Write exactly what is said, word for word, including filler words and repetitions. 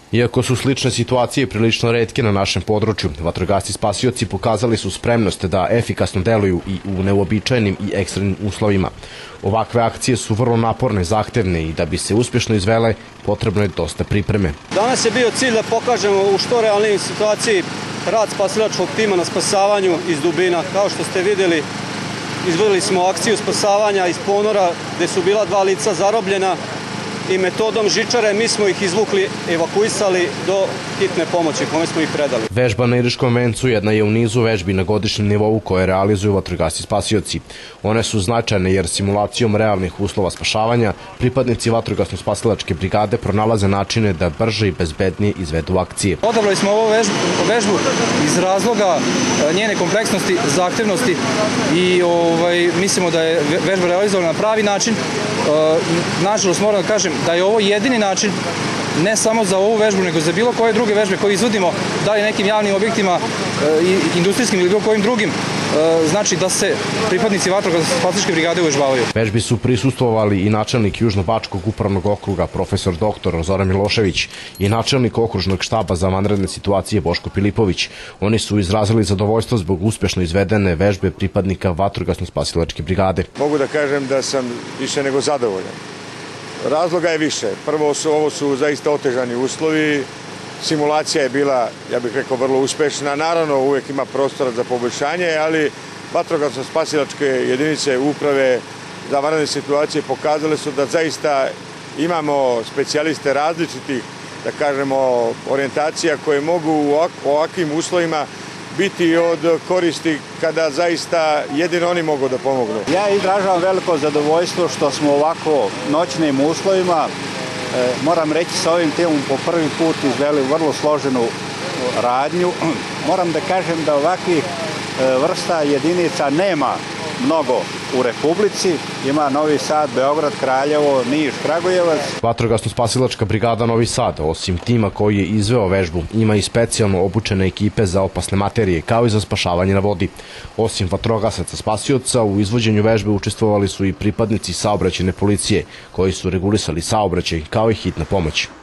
Iako su slične situacije prilično retke na našem području, vatrogasci spasioci pokazali su spremnost da efikasno deluju i u neuobičajenim i ekstremnim uslovima. Ovakve akcije su vrlo naporne, zahtevne i da bi se uspješno izvele, potrebno je dosta pripreme. Danas je bio cilj da pokažemo u što realnijoj situaciji rad spasilačkog tima na spasavanju iz dubina. Kao što ste vidjeli, izvodili smo akciju spasavanja iz ponora gdje su bila dva lica zarobljena i metodom žičare mi smo ih izvukli, evakuisali do hitne pomoći kome smo ih predali. Vežba na Iriškom vencu jedna je u nizu vežbi na godišnjem nivou koje realizuju vatrogasci spasioci. One su značajne jer simulacijom realnih uslova spašavanja pripadnici vatrogasno-spasilačke brigade pronalaze načine da brže i bezbednije izvedu akcije. Odabrali smo ovu vežbu, vežbu iz razloga njene kompleksnosti, zahtevnosti i ovaj, mislimo da je vežba realizovana na pravi način. Nažalost, moram da kažem da je ovo jedini način ne samo za ovu vežbu, nego za bilo koje druge vežbe koje izvodimo, da li nekim javnim objektima, industrijskim ili bilo kojim drugim, znači da se pripadnici vatrogasno-spasilačke brigade uvežbavaju. Vežbi su prisustvovali i načelnik Južno-Bačkog upravnog okruga profesor doktor Zoran Milošević i načelnik okružnog štaba za vanredne situacije Boško Pilipović. Oni su izrazili zadovoljstvo zbog uspješno izvedene vežbe pripadnika vatrogasno-spasilačke brigade. Mogu da kažem da sam više nego zadovoljan. Razloga je više. Prvo su, ovo su zaista otežani uslovi. Simulacija je bila, ja bih rekao, vrlo uspešna. Naravno, uvijek ima prostora za poboljšanje, ali vatrogasno-spasilačke jedinice uprave za vanredne situacije pokazale su da zaista imamo specijaliste različitih, da kažemo, orijentacija koje mogu u ovakvim uslovima biti od koristi kada zaista jedino oni mogu da pomognu. Ja izražavam veliko zadovoljstvo što smo ovako noćnim uslovima, e, moram reći sa ovim timom po prvi put izveli vrlo složenu radnju. Moram da kažem da ovakvih e, vrsta jedinica nema mnogo u Republici. Ima Novi Sad, Beograd, Kraljevo, Niš, Kragujevac. Vatrogasno-spasilačka brigada Novi Sad, osim tima koji je izveo vežbu, ima i specijalno obučene ekipe za opasne materije, kao i za spašavanje na vodi. Osim vatrogasaca spasioca, u izvođenju vežbe učestvovali su i pripadnici saobraćajne policije, koji su regulisali saobraćaj, kao i hitna pomoć.